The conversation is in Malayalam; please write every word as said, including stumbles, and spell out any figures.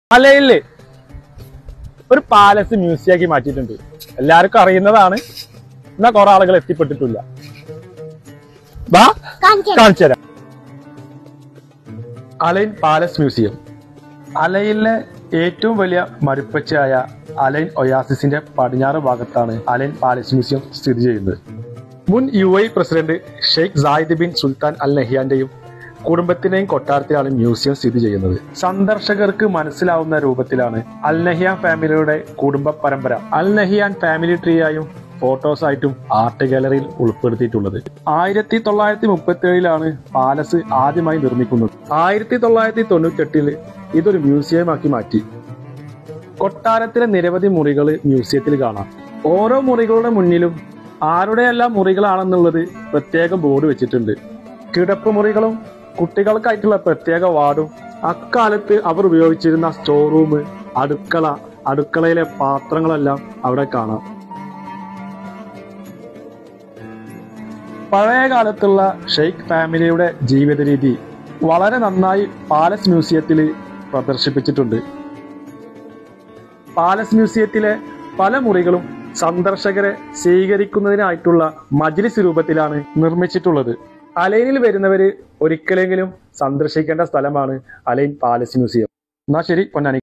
മലയില് ഒരു പാലസ് മ്യൂസിയം ആക്കി മാറ്റിയിട്ടുണ്ട്. എല്ലാവർക്കും അറിയുന്നതാണ്, എന്നാ കുറെ ആളുകൾ എത്തിപ്പെട്ടിട്ടില്ല. കാണിച്ചു തരാം. അലൈൻ പാലസ് മ്യൂസിയം അലൈനിലെ ഏറ്റവും വലിയ മരുപ്പച്ചയായ അലൈൻ ഒയാസിസിന്റെ പടിഞ്ഞാറ് ഭാഗത്താണ് അലൈൻ പാലസ് മ്യൂസിയം സ്ഥിതി ചെയ്യുന്നത്. മുൻ U A president Sheikh Zayed bin Sultan Al നഹിയാന്റെയും കുടുംബത്തിന്റെയും കൊട്ടാരത്തിലാണ് മ്യൂസിയം സ്ഥിതി ചെയ്യുന്നത്. സന്ദർശകർക്ക് മനസ്സിലാവുന്ന രൂപത്തിലാണ് അൽ നഹിയാൻ ഫാമിലിയുടെ കുടുംബ പരമ്പര അൽ നഹിയാൻ ഫാമിലി ട്രീയായും ഫോട്ടോസായിട്ടും ആർട്ട് ഗാലറിയിൽ ഉൾപ്പെടുത്തിയിട്ടുള്ളത്. ആയിരത്തി തൊള്ളായിരത്തി മുപ്പത്തി ഏഴിലാണ് പാലസ് ആദ്യമായി നിർമ്മിക്കുന്നത്. ആയിരത്തി തൊള്ളായിരത്തി തൊണ്ണൂറ്റി എട്ടില് ഇതൊരു മ്യൂസിയമാക്കി മാറ്റി. കൊട്ടാരത്തിലെ നിരവധി മുറികൾ മ്യൂസിയത്തിൽ കാണാം. ഓരോ മുറികളുടെ മുന്നിലും ആരുടെയെല്ലാം മുറികളാണെന്നുള്ളത് പ്രത്യേകം ബോർഡ് വെച്ചിട്ടുണ്ട്. കിടപ്പ് മുറികളും കുട്ടികൾക്കായിട്ടുള്ള പ്രത്യേക വാർഡും അക്കാലത്ത് അവർ ഉപയോഗിച്ചിരുന്ന സ്റ്റോർ റൂം, അടുക്കള, അടുക്കളയിലെ പാത്രങ്ങളെല്ലാം അവിടെ കാണാം. പഴയ കാലത്തുള്ള ഷെയ്ഖ് ഫാമിലിയുടെ ജീവിത രീതി വളരെ നന്നായി പാലസ് മ്യൂസിയത്തിൽ പ്രദർശിപ്പിച്ചിട്ടുണ്ട്. പാലസ് മ്യൂസിയത്തിലെ പല മുറികളും സന്ദർശകരെ സ്വീകരിക്കുന്നതിനായിട്ടുള്ള മജ്ലിസ് രൂപത്തിലാണ് നിർമ്മിച്ചിട്ടുള്ളത്. അലൈനിൽ വരുന്നവര് ഒരിക്കലെങ്കിലും സന്ദർശിക്കേണ്ട സ്ഥലമാണ് അലൈൻ പാലസ് മ്യൂസിയം. എന്നാ ശരി പൊന്നാനി.